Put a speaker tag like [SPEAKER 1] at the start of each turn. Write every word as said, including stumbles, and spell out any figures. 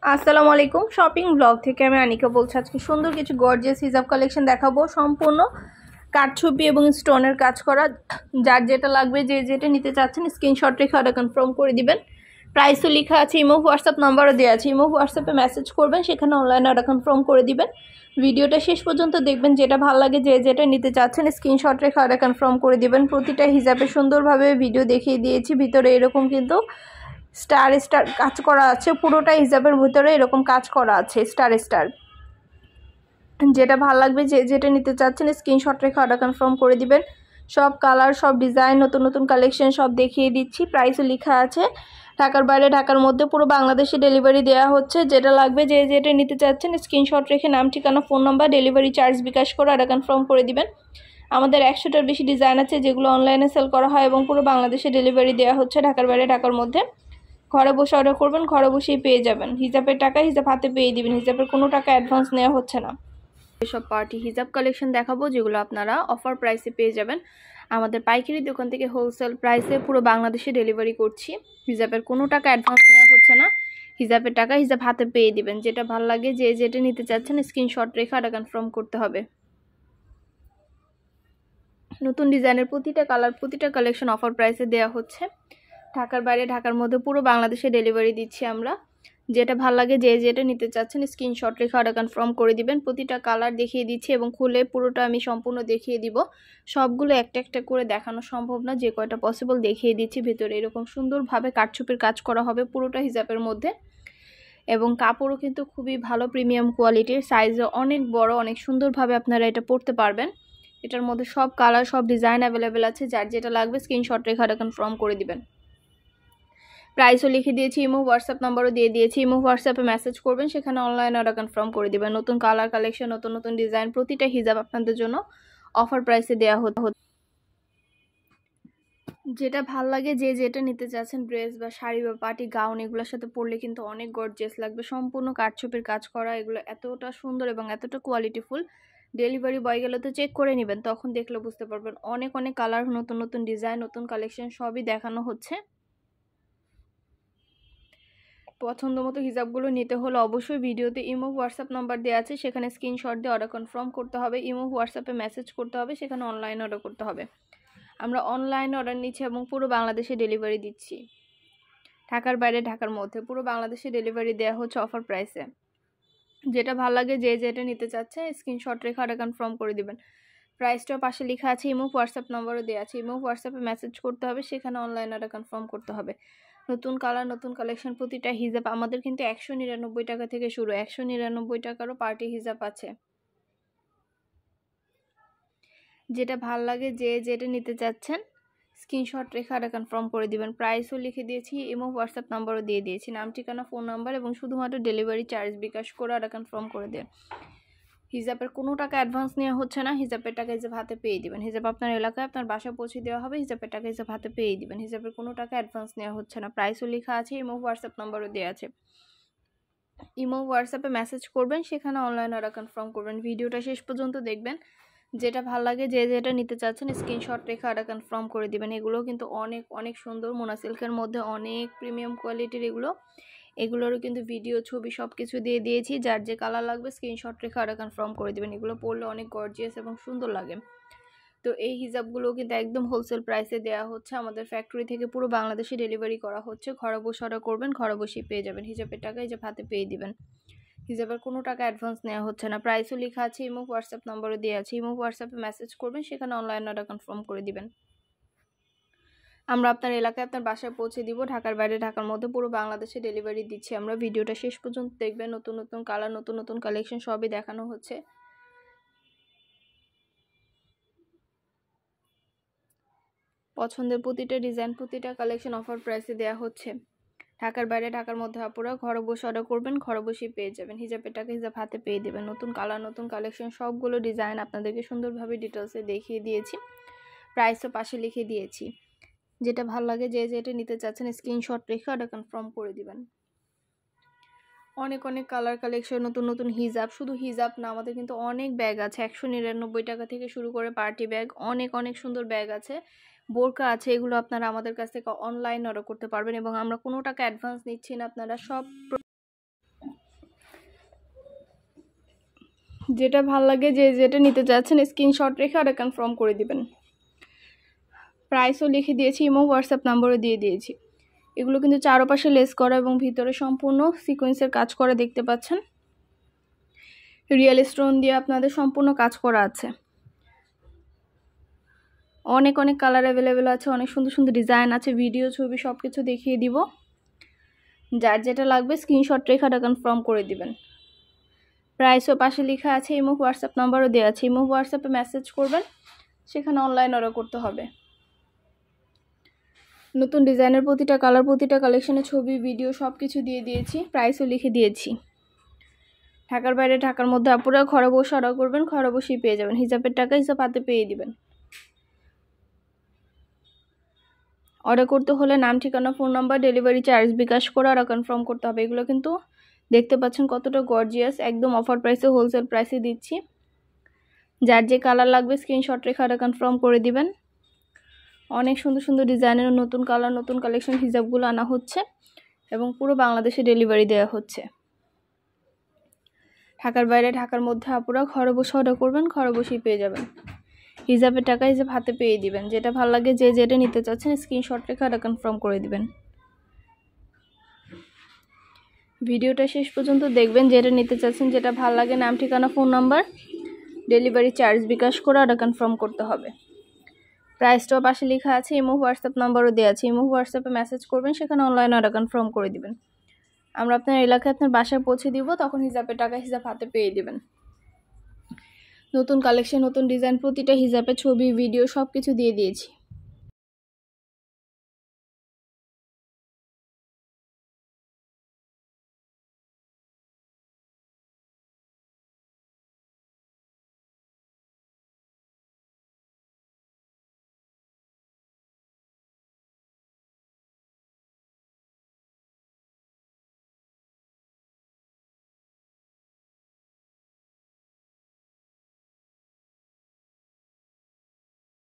[SPEAKER 1] আসসালামু আলাইকুম shopping blog থেকে আমি আনিকা বলছি। আজকে সুন্দর কিছু গর্জিয়াস হিজাব কালেকশন দেখাবো, সম্পূর্ণ কাঠছবি এবং স্টোনের কাজ করা। যার যেটা লাগবে, যে যেটা নিতে চাচ্ছেন স্ক্রিনশট রেখে অর্ডার কনফার্ম করে দিবেন। প্রাইসও লেখা আছে, ইমো হোয়াটসঅ্যাপ নাম্বারও দেওয়া আছে। ইমো হোয়াটসঅ্যাপে মেসেজ করবেন, সেখানে অনলাইনে অর্ডার কনফার্ম করে দিবেন। ভিডিওটা শেষ পর্যন্ত দেখবেন, যেটা ভালো লাগে যে যেটা নিতে চাচ্ছেন স্ক্রিনশট রেখে অর্ডার কনফার্ম করে দিবেন। প্রতিটা হিজাবে সুন্দরভাবে ভিডিও দেখিয়ে দিয়েছি। ভিতরে এরকম কিন্তু স্টার স্টার কাজ করা আছে, পুরোটা হিজাবের ভিতরে এরকম কাজ করা আছে স্টার স্টার। যেটা ভালো লাগবে যে যেটা নিতে চাচ্ছেন স্ক্রিনশট রেখে অর্ডার কনফার্ম করে দিবেন। সব কালার, সব ডিজাইন, নতুন নতুন কালেকশন সব দেখিয়ে দিচ্ছি। প্রাইসও লেখা আছে। ঢাকার বাইরে, ঢাকার মধ্যে পুরো বাংলাদেশে ডেলিভারি দেওয়া হচ্ছে। যেটা লাগবে যে যেটা নিতে চাচ্ছেন স্ক্রিনশট রেখে নাম, ঠিকানা, phone number, delivery charge bKash করে অর্ডার কনফার্ম করে দিবেন। আমাদের একশোটার বেশি ডিজাইন আছে, যেগুলো অনলাইনে সেল করা হয় এবং পুরো বাংলাদেশে ডেলিভারি দেওয়া হচ্ছে। ঢাকার বাইরে, ঢাকার মধ্যে ঘরে বসে অর্ডার করবেন, ঘরে বসেই পেয়ে যাবেন। হিজাবের টাকা হিজাব হাতে পেয়ে দিবেন। হিজাবের কোনো টাকা অ্যাডভান্স নেওয়া হচ্ছে না। এসব পার্টি হিজাব কালেকশন দেখাবো, যেগুলো আপনারা অফার প্রাইসে পেয়ে যাবেন। আমাদের পাইকারি দোকান থেকে হোলসেল প্রাইসে পুরো বাংলাদেশে ডেলিভারি করছি। হিজাবের কোনো টাকা অ্যাডভান্স নেওয়া হচ্ছে না। হিজাবের টাকা হিজাব হাতে পেয়ে দিবেন। যেটা ভালো লাগে যে যেটা নিতে চাচ্ছেন স্ক্রিনশট রেখে অর্ডার কনফার্ম করতে হবে। নতুন ডিজাইনের প্রতিটা কালার, প্রতিটা কালেকশন অফার প্রাইসে দেওয়া হচ্ছে। ঢাকার বাইরে, ঢাকার মধ্যে পুরো বাংলাদেশে ডেলিভারি দিচ্ছি আমরা। যেটা ভালো লাগে যে যেটা নিতে চাচ্ছেন স্ক্রিনশট রেখে অর্ডার কনফার্ম করে দিবেন। প্রতিটা কালার দেখিয়ে দিচ্ছি এবং খুলে পুরোটা আমি সম্পূর্ণ দেখিয়ে দিব। সবগুলো একটা একটা করে দেখানো সম্ভব না, যে কয়টা পসিবল দেখিয়ে দিচ্ছি। ভেতরে এরকম সুন্দরভাবে কাঠছুপির কাজ করা হবে পুরোটা হিজাবের মধ্যে, এবং কাপড়ও কিন্তু খুবই ভালো প্রিমিয়াম কোয়ালিটির। সাইজও অনেক বড়, অনেক সুন্দরভাবে আপনারা এটা পরতে পারবেন। এটার মধ্যে সব কালার, সব ডিজাইন অ্যাভেলেবেল আছে। যার যেটা লাগবে স্ক্রিনশট রেখে অর্ডার কনফার্ম করে দিবেন। প্রাইসও লিখে দিয়েছি, ইমো হোয়াটসঅ্যাপ নাম্বারও দিয়ে দিয়েছি। ইমো হোয়াটসঅ্যাপে মেসেজ করবেন, সেখানে অনলাইনে অর্ডার কনফার্ম করে দিবেন। নতুন কালার কালেকশন, নতুন নতুন ডিজাইন, প্রতিটা হিজাব আপনাদের জন্য অফার প্রাইসে দেওয়া হতে হচ্ছে। যেটা ভাল লাগে যে যেটা নিতে চাচ্ছেন, ড্রেস বা শাড়ি বা পার্টি গাউন, এগুলোর সাথে পরলে কিন্তু অনেক গর্জিয়াস লাগবে। সম্পূর্ণ কাঠছুপির কাজ করা, এগুলো এতটা সুন্দর এবং এতটা কোয়ালিটিফুল। ডেলিভারি বয় গেলে তো চেক করে নেবেন, তখন দেখলে বুঝতে পারবেন। অনেক অনেক কালার, নতুন নতুন ডিজাইন, নতুন কালেকশন সবই দেখানো হচ্ছে। পছন্দ মতো হিজাবগুলো নিতে হলে অবশ্যই ভিডিওতে ইমো হোয়াটসঅ্যাপ নাম্বার দেওয়া আছে, সেখানে স্ক্রিনশট দিয়ে অর্ডার কনফার্ম করতে হবে। ইমো হোয়াটসঅ্যাপে মেসেজ করতে হবে, সেখানে অনলাইনে অর্ডার করতে হবে। আমরা অনলাইনে অর্ডার নিচ্ছি এবং পুরো বাংলাদেশে ডেলিভারি দিচ্ছি। ঢাকার বাইরে, ঢাকার মধ্যে পুরো বাংলাদেশে ডেলিভারি দেওয়া হচ্ছে অফার প্রাইসে। যেটা ভালো লাগে যে যেটা নিতে চাচ্ছে স্ক্রিনশট রেখে অর্ডার কনফার্ম করে দিবেন। প্রাইসটাও পাশে লেখা আছে, ইমো হোয়াটসঅ্যাপ নাম্বারও দেওয়া আছে। ইমো হোয়াটসঅ্যাপে মেসেজ করতে হবে, সেখানে অনলাইন অর্ডার কনফার্ম করতে হবে। নতুন কালার, নতুন কালেকশন, প্রতিটা হিজাব আমাদের কিন্তু একশো নিরানব্বই টাকা থেকে শুরু। একশো নিরানব্বই টাকারও পার্টি হিজাব আছে। যেটা ভাল লাগে যে যেটা নিতে চাচ্ছেন স্ক্রিনশট রেখে অর্ডার কনফার্ম করে দিবেন। প্রাইসও লিখে দিয়েছি, ইমো হোয়াটসঅ্যাপ নাম্বারও দিয়ে দিয়েছি। নাম, ঠিকানা, ফোন নাম্বার এবং শুধুমাত্র ডেলিভারি চার্জ বিকাশ করে অর্ডার কনফার্ম করে দেন। হিজাবের কোনো টাকা অ্যাডভান্স নেওয়া হচ্ছে না। হিজাবের টাকা হিজাব হাতে পেয়ে দিবেন। হিজাব আপনার এলাকায়, আপনার বাসায় পৌঁছে দেওয়া হবে। হিজাবের টাকা হিজাব হাতে পেয়ে দিবেন। হিজাবের কোনো টাকা অ্যাডভান্স নেওয়া হচ্ছে না। প্রাইসও লেখা আছে, ইমো হোয়াটসঅ্যাপ নাম্বারও দেওয়া আছে। ইমো হোয়াটসঅ্যাপে মেসেজ করবেন, সেখানে অনলাইন অর্ডার কনফার্ম করবেন। ভিডিওটা শেষ পর্যন্ত দেখবেন। যেটা ভালো লাগে যে যেটা নিতে চাচ্ছেন স্ক্রিনশট রেখে অর্ডার কনফার্ম করে দিবেন। এগুলো কিন্তু অনেক অনেক সুন্দর, মোনা সিল্কের মধ্যে অনেক প্রিমিয়াম কোয়ালিটির এগুলো। এগুলোরও কিন্তু ভিডিও, ছবি সব কিছু দিয়ে দিয়েছি। যার যে কালার লাগবে স্ক্রিনশট রেখে অর্ডার কনফার্ম করে দিবেন। এগুলো পরলে অনেক গর্জিয়াস এবং সুন্দর লাগে। তো এই হিজাবগুলো কিন্তু একদম হোলসেল প্রাইসে দেওয়া হচ্ছে। আমাদের ফ্যাক্টরি থেকে পুরো বাংলাদেশে ডেলিভারি করা হচ্ছে। ঘরে বসে অর্ডার করবেন, ঘরে বসেই পেয়ে যাবেন। হিজাবের টাকা হিজাব হাতে পেয়ে দিবেন। হিজাবের কোনো টাকা অ্যাডভান্স নেওয়া হচ্ছে না। প্রাইসও লেখা আছে, ইমো হোয়াটসঅ্যাপ নাম্বারও দেওয়া আছে। ইমো হোয়াটসঅ্যাপে মেসেজ করবেন, সেখানে অনলাইন অর্ডার কনফার্ম করে দিবেন। আমরা আপনার এলাকায়, আপনার বাসায় পৌঁছে দিব। ঢাকার বাইরে, ঢাকার মধ্যে পুরো বাংলাদেশে ডেলিভারি দিচ্ছি আমরা। ভিডিওটা শেষ পর্যন্ত দেখবেন। নতুন নতুন কালার, নতুন নতুন কালেকশন সবই দেখানো হচ্ছে। পছন্দের প্রতিটা ডিজাইন, প্রতিটা কালেকশন অফার প্রাইসে দেওয়া হচ্ছে। ঢাকার বাইরে, ঢাকার মধ্যে আপুরা ঘরে বসে অর্ডার করবেন, ঘরে বসেই পেয়ে যাবেন। হিজাবের টাকা হিজাব হাতে পেয়ে দেবেন। নতুন কালার, নতুন কালেকশন, সবগুলো ডিজাইন আপনাদেরকে সুন্দরভাবে ডিটেলসে দেখিয়ে দিয়েছি। প্রাইসও পাশে লিখে দিয়েছি। যেটা ভালো লাগে যে যেটা নিতে চাচ্ছেন স্ক্রিনশট রেখে অর্ডার কনফার্ম করে দিবেন। অনেক অনেক কালার কালেকশন, নতুন নতুন হিজাব। শুধু হিজাব না, আমাদের কিন্তু অনেক ব্যাগ আছে। একশো নিরানব্বই টাকা থেকে শুরু করে পার্টি ব্যাগ, অনেক অনেক সুন্দর ব্যাগ আছে, বোরকা আছে। এগুলো আপনারা আমাদের কাছ থেকে অনলাইন অর্ডার করতে পারবেন এবং আমরা কোনো টাকা অ্যাডভান্স নিচ্ছি না। আপনারা সব যেটা ভালো লাগে যে যেটা নিতে চাচ্ছেন স্ক্রিনশট রেখে অর্ডার কনফার্ম করে দিবেন। প্রাইসও লিখে দিয়েছি, ইমো হোয়াটসঅ্যাপ নাম্বারও দিয়ে দিয়েছি। এগুলো কিন্তু চারপাশে লেস করা এবং ভিতরে সম্পূর্ণ সিকোয়েন্সের কাজ করা দেখতে পাচ্ছেন। রিয়েল স্টোন দিয়ে আপনাদের সম্পূর্ণ কাজ করা আছে। অনেক অনেক কালার অ্যাভেলেবেল আছে, অনেক সুন্দর সুন্দর ডিজাইন আছে, ভিডিও ছবি সব কিছু দেখিয়ে দিব। যার যেটা লাগবে স্ক্রিনশট রেখে অর্ডার কনফার্ম করে দিবেন। প্রাইসও পাশে লেখা আছে, ইমো হোয়াটসঅ্যাপ নাম্বারও দেওয়া আছে। ইমো হোয়াটসঅ্যাপে মেসেজ করবেন, সেখানে অনলাইন অর্ডার করতে হবে। নতুন ডিজাইনের প্রতিটা কালার, প্রতিটা কালেকশনের ছবি, ভিডিও সব কিছু দিয়ে দিয়েছি, প্রাইসও লিখে দিয়েছি। ঢাকার বাইরে, ঢাকার মধ্যে আপুরা ঘরে বসে অর্ডার করবেন, ঘরে বসেই পেয়ে যাবেন। হিসাবের টাকা হিসাব হাতে পেয়ে দিবেন। অর্ডার করতে হলে নাম, ঠিকানা, phone number, delivery charge bKash করে অর্ডার কনফার্ম করতে হবে। এগুলো কিন্তু দেখতে পাচ্ছেন কতটা গর্জিয়াস, একদম অফার প্রাইসে, হোলসেল প্রাইসে দিচ্ছি। যার যে কালার লাগবে স্ক্রিনশট রেখে অর্ডার কনফার্ম করে দিবেন। অনেক সুন্দর সুন্দর ডিজাইনের নতুন কালার, নতুন কালেকশন হিজাবগুলো আনা হচ্ছে এবং পুরো বাংলাদেশে ডেলিভারি দেওয়া হচ্ছে। ঢাকার বাইরে, ঢাকার মধ্যে আপুরা ঘরে বসে অর্ডার করবেন, ঘরে বসেই পেয়ে যাবেন। হিসাবের টাকা হিসাব হাতে পেয়ে দিবেন। যেটা ভালো লাগে যে যেটা নিতে চাচ্ছেন স্ক্রিনশট রেখে অর্ডার কনফার্ম করে দিবেন। ভিডিওটা শেষ পর্যন্ত দেখবেন, যেটা নিতে চাচ্ছেন, যেটা ভালো লাগে নাম, ঠিকানা, phone number, delivery charge bKash করে অর্ডার কনফার্ম করতে হবে। প্রাইসটাও পাশে লেখা আছে, ইমো হোয়াটসঅ্যাপ নাম্বারও দেওয়া আছে। ইমো হোয়াটসঅ্যাপে মেসেজ করবেন, সেখানে অনলাইন অর্ডার কনফার্ম করে দিবেন। আমরা আপনার এলাকায় আপনার বাসায় পৌঁছে দিব, তখন হিসাবের টাকা হিসাব হাতে পেয়ে দিবেন। নতুন কালেকশন, নতুন ডিজাইন, প্রতিটা হিসাবে ছবি, ভিডিও সব কিছু দিয়ে দিয়েছি।